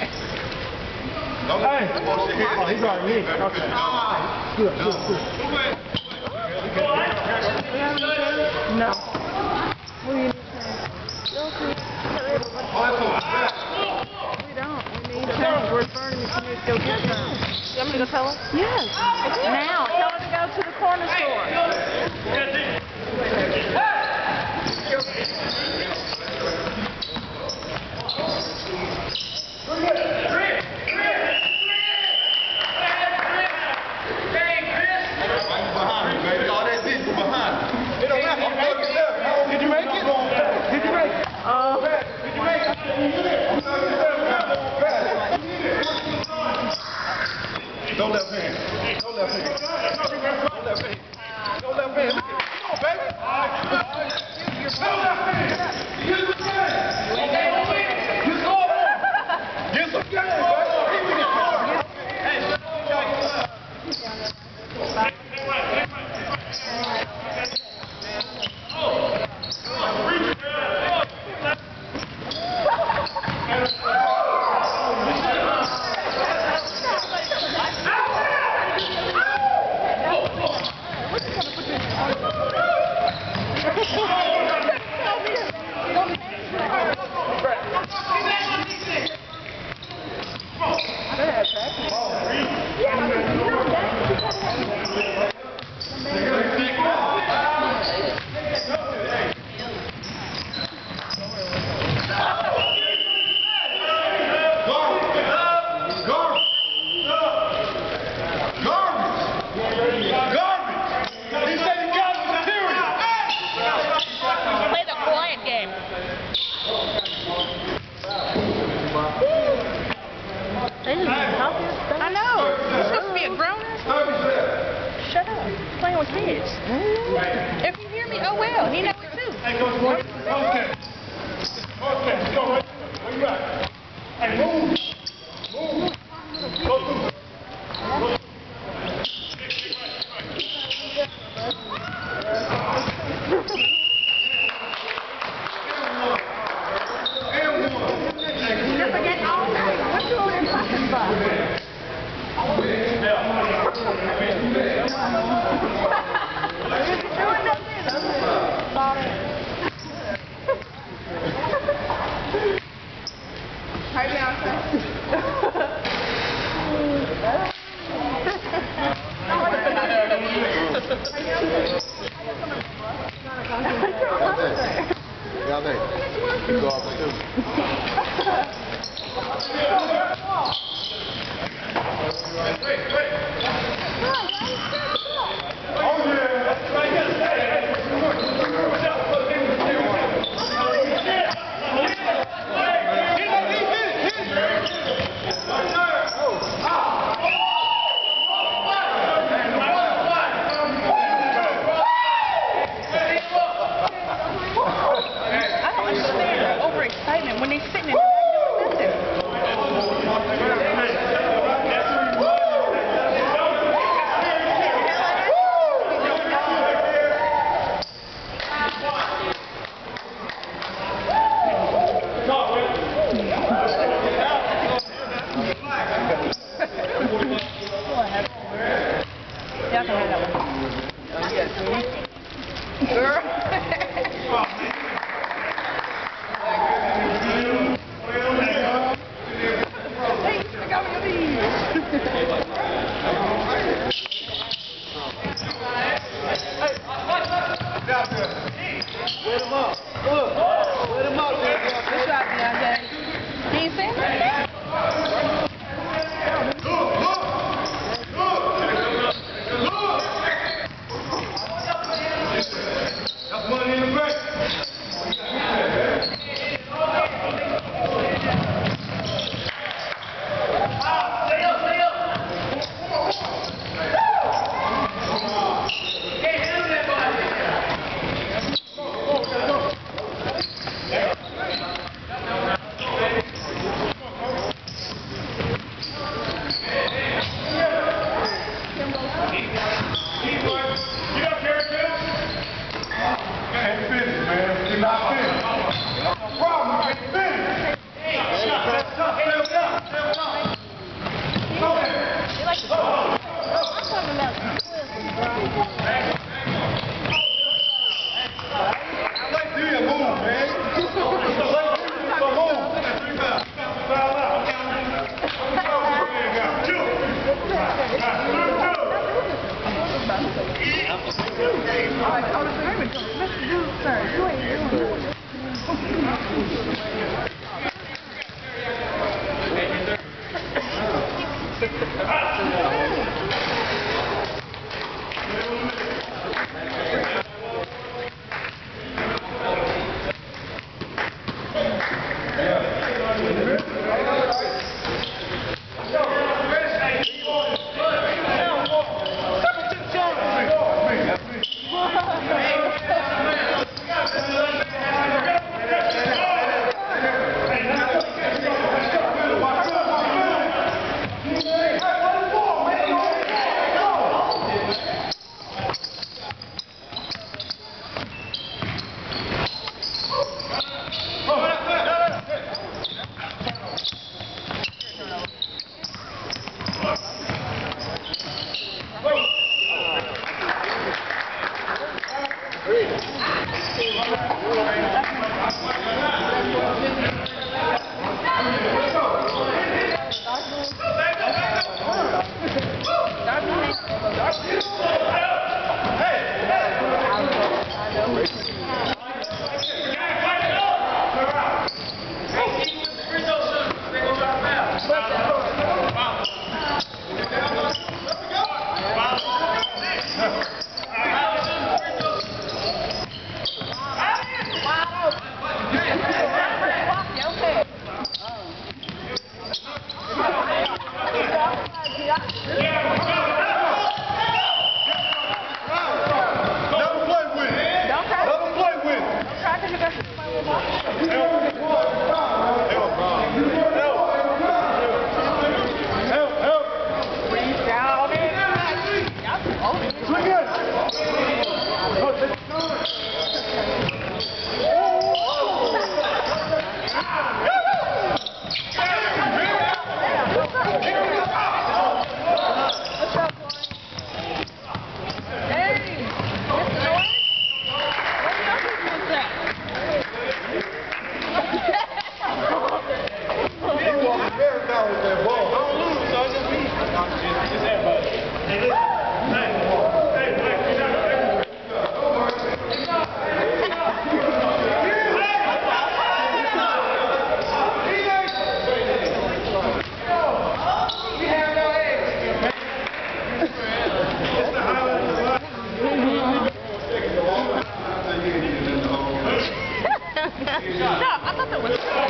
Hey! Oh, he's already me. Okay. Good, good, good. No. What do you need to We don't. We need change. We're burning the community to go get some. You want me to go tell her? Yes. Now. Tell her to go to the corner store. Did you make it? Did you make it? Did you make it? Go left hand. Go left hand. Go left hand. Go left hand. Come on, baby. Go left hand. You scored. Get some game, I know. You're supposed to be a grown-up. Shut up. Playing with kids. If you hear me, oh well. He knows it too. Hey, go to okay. Okay, go right. Where you at? Hey, move. Move. Go through. You're forgetting all night. What you over there talking about? Yeah, they go off too. When they sitting in there doing nothing. thought that was